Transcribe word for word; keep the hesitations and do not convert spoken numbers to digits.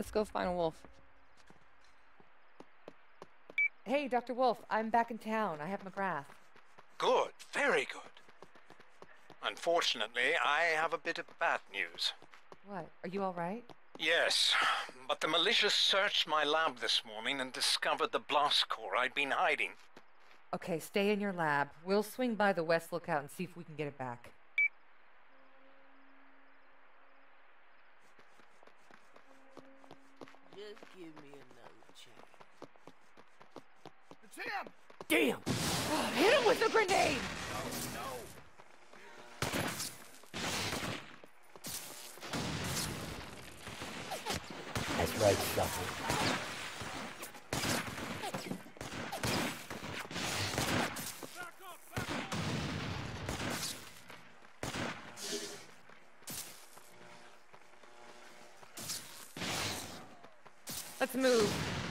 Let's go find Wolf. Hey, Doctor Wolf, I'm back in town. I have McGrath. Good, very good. Unfortunately, I have a bit of bad news. What? Are you all right? Yes, but the militia searched my lab this morning and discovered the blast core I'd been hiding. Okay, stay in your lab. We'll swing by the West Lookout and see if we can get it back. Just give me another chance. It's him! Damn! Oh, hit him with the grenade! No, no! That's right, Shuffle. Let's move.